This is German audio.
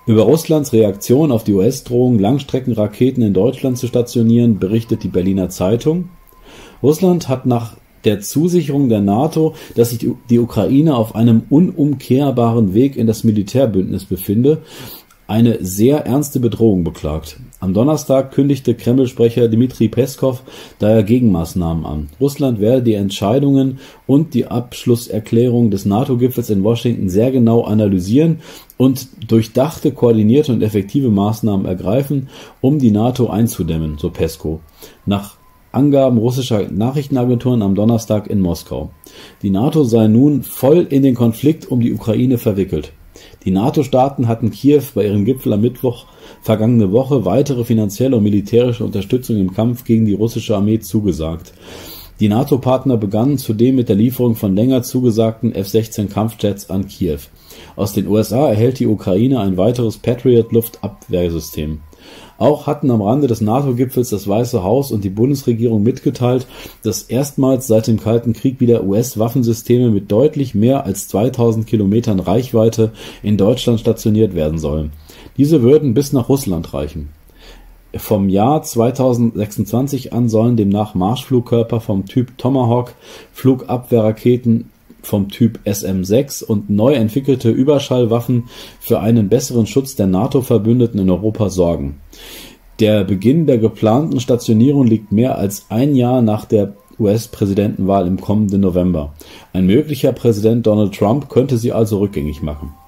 Über Russlands Reaktion auf die US-Drohung, Langstreckenraketen in Deutschland zu stationieren, berichtet die Berliner Zeitung. Russland hat nach der Zusicherung der NATO, dass sich die Ukraine auf einem unumkehrbaren Weg in das Militärbündnis befinde, eine sehr ernste Bedrohung beklagt. Am Donnerstag kündigte Kreml-Sprecher Dmitri Peskov daher Gegenmaßnahmen an. Russland werde die Entscheidungen und die Abschlusserklärung des NATO-Gipfels in Washington sehr genau analysieren und durchdachte, koordinierte und effektive Maßnahmen ergreifen, um die NATO einzudämmen, so Peskov. Nach Angaben russischer Nachrichtenagenturen am Donnerstag in Moskau. Die NATO sei nun voll in den Konflikt um die Ukraine verwickelt. Die NATO-Staaten hatten Kiew bei ihrem Gipfel am Mittwoch vergangene Woche weitere finanzielle und militärische Unterstützung im Kampf gegen die russische Armee zugesagt. Die NATO-Partner begannen zudem mit der Lieferung von länger zugesagten F-16-Kampfjets an Kiew. Aus den USA erhält die Ukraine ein weiteres Patriot-Luftabwehrsystem. Auch hatten am Rande des NATO-Gipfels das Weiße Haus und die Bundesregierung mitgeteilt, dass erstmals seit dem Kalten Krieg wieder US-Waffensysteme mit deutlich mehr als 2000 Kilometern Reichweite in Deutschland stationiert werden sollen. Diese würden bis nach Russland reichen. Vom Jahr 2026 an sollen demnach Marschflugkörper vom Typ Tomahawk, Flugabwehrraketen vom Typ SM-6 und neu entwickelte Überschallwaffen für einen besseren Schutz der NATO-Verbündeten in Europa sorgen. Der Beginn der geplanten Stationierung liegt mehr als ein Jahr nach der US-Präsidentenwahl im kommenden November. Ein möglicher Präsident Donald Trump könnte sie also rückgängig machen.